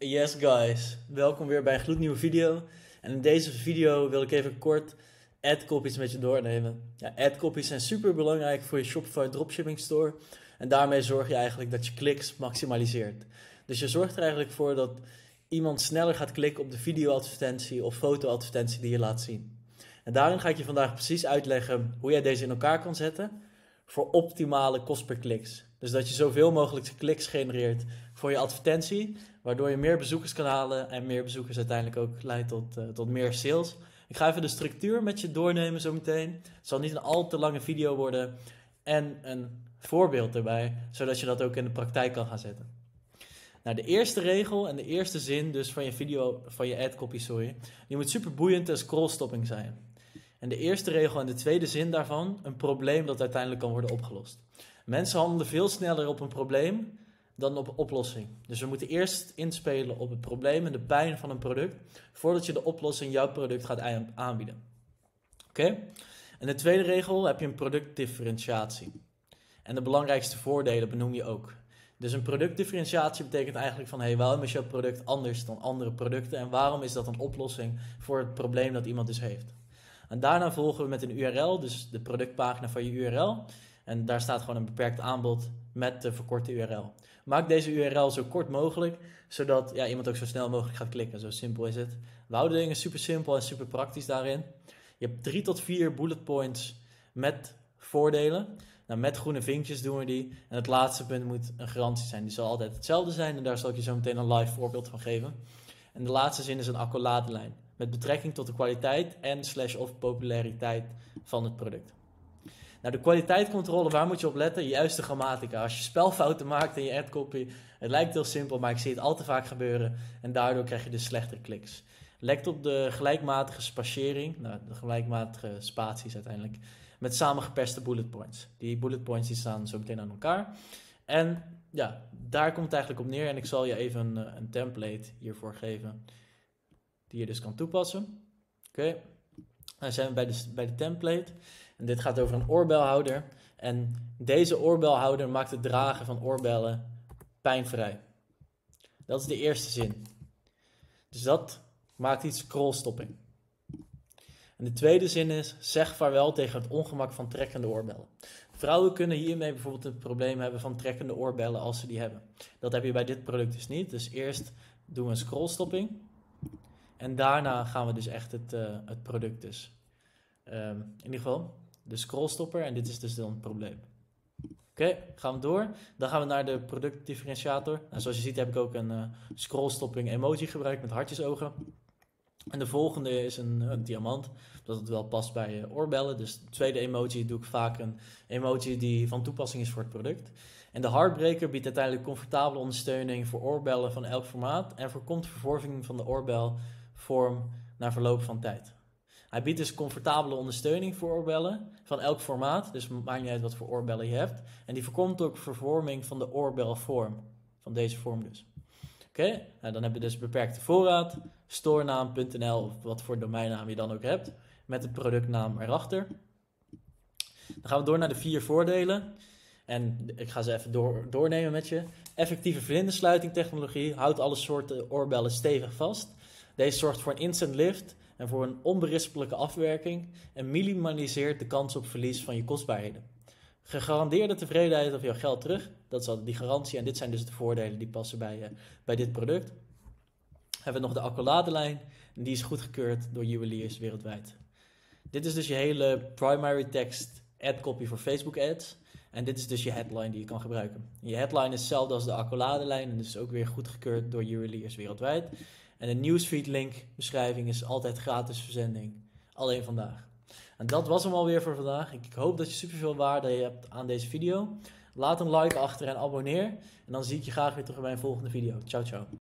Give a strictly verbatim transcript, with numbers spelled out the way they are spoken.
Yes guys, welkom weer bij een gloednieuwe video. En in deze video wil ik even kort ad-copies met je doornemen. Ja, ad-copies zijn super belangrijk voor je Shopify dropshipping store. En daarmee zorg je eigenlijk dat je kliks maximaliseert. Dus je zorgt er eigenlijk voor dat iemand sneller gaat klikken op de video-advertentie of foto-advertentie die je laat zien. En daarin ga ik je vandaag precies uitleggen hoe jij deze in elkaar kan zetten voor optimale kost per kliks. Dus dat je zoveel mogelijk kliks genereert voor je advertentie, waardoor je meer bezoekers kan halen en meer bezoekers uiteindelijk ook leidt tot, uh, tot meer sales. Ik ga even de structuur met je doornemen zo meteen. Het zal niet een al te lange video worden en een voorbeeld erbij, zodat je dat ook in de praktijk kan gaan zetten. Nou, de eerste regel en de eerste zin dus van je video, van je ad copy, sorry, die moet super boeiend en scrollstopping zijn. En de eerste regel en de tweede zin daarvan, een probleem dat uiteindelijk kan worden opgelost. Mensen handelen veel sneller op een probleem dan op een oplossing. Dus we moeten eerst inspelen op het probleem en de pijn van een product, voordat je de oplossing jouw product gaat aanbieden. Oké? Okay? En de tweede regel heb je een productdifferentiatie. En de belangrijkste voordelen benoem je ook. Dus een productdifferentiatie betekent eigenlijk van, hey, waarom is jouw product anders dan andere producten en waarom is dat een oplossing voor het probleem dat iemand dus heeft. En daarna volgen we met een U R L, dus de productpagina van je U R L. En daar staat gewoon een beperkt aanbod met de verkorte U R L. Maak deze U R L zo kort mogelijk, zodat ja, iemand ook zo snel mogelijk gaat klikken. Zo simpel is het. We houden dingen super simpel en super praktisch daarin. Je hebt drie tot vier bullet points met voordelen. Nou, met groene vinkjes doen we die. En het laatste punt moet een garantie zijn. Die zal altijd hetzelfde zijn en daar zal ik je zo meteen een live voorbeeld van geven. En de laatste zin is een accolade-lijn. Met betrekking tot de kwaliteit en slash of populariteit van het product. Nou, de kwaliteitscontrole, waar moet je op letten? Juist de grammatica. Als je spelfouten maakt in je ad-copy, het lijkt heel simpel, maar ik zie het al te vaak gebeuren. En daardoor krijg je dus slechtere kliks. Let op de gelijkmatige spatiëring, nou, de gelijkmatige spaties uiteindelijk, met samengeperste bullet points. Die bullet points die staan zo meteen aan elkaar. En ja, daar komt het eigenlijk op neer. En ik zal je even een, een template hiervoor geven, die je dus kan toepassen. Oké, okay. Dan zijn we bij de, bij de template. En dit gaat over een oorbelhouder. En deze oorbelhouder maakt het dragen van oorbellen pijnvrij. Dat is de eerste zin. Dus dat maakt iets scrollstopping. En de tweede zin is, zeg vaarwel tegen het ongemak van trekkende oorbellen. Vrouwen kunnen hiermee bijvoorbeeld het probleem hebben van trekkende oorbellen als ze die hebben. Dat heb je bij dit product dus niet. Dus eerst doen we een scrollstopping. En daarna gaan we dus echt het, uh, het product dus. Um, in ieder geval de scrollstopper en dit is dus dan het probleem. Oké, okay, gaan we door. Dan gaan we naar de productdifferentiator. Nou, zoals je ziet heb ik ook een uh, scrollstopping emoji gebruikt met hartjesogen. En de volgende is een, een diamant, dat het wel past bij uh, oorbellen. Dus de tweede emoji doe ik vaak een emoji die van toepassing is voor het product. En de Heartbreaker biedt uiteindelijk comfortabele ondersteuning voor oorbellen van elk formaat en voorkomt vervorming van de oorbelvorm na verloop van tijd. Hij biedt dus comfortabele ondersteuning voor oorbellen van elk formaat, dus het maakt niet uit wat voor oorbellen je hebt. En die voorkomt ook vervorming van de oorbelvorm, van deze vorm dus. Oké, okay? Nou, dan heb je dus beperkte voorraad, storenaam punt n l of wat voor domeinnaam je dan ook hebt, met de productnaam erachter. Dan gaan we door naar de vier voordelen. En ik ga ze even door, doornemen met je. Effectieve vlindersluiting technologie houdt alle soorten oorbellen stevig vast. Deze zorgt voor een instant lift en voor een onberispelijke afwerking en minimaliseert de kans op verlies van je kostbaarheden. Gegarandeerde tevredenheid of jouw geld terug, dat is altijd die garantie en dit zijn dus de voordelen die passen bij, uh, bij dit product. Dan hebben we nog de accolade-lijn en die is goedgekeurd door juweliers wereldwijd. Dit is dus je hele primary text ad copy voor Facebook ads. En dit is dus je headline die je kan gebruiken. Je headline is hetzelfde als de accolade-lijn en dus ook weer goedgekeurd door juweliers wereldwijd. En de newsfeed link beschrijving is altijd gratis verzending. Alleen vandaag. En dat was hem alweer voor vandaag. Ik hoop dat je superveel waarde hebt aan deze video. Laat een like achter en abonneer. En dan zie ik je graag weer terug bij een volgende video. Ciao, ciao.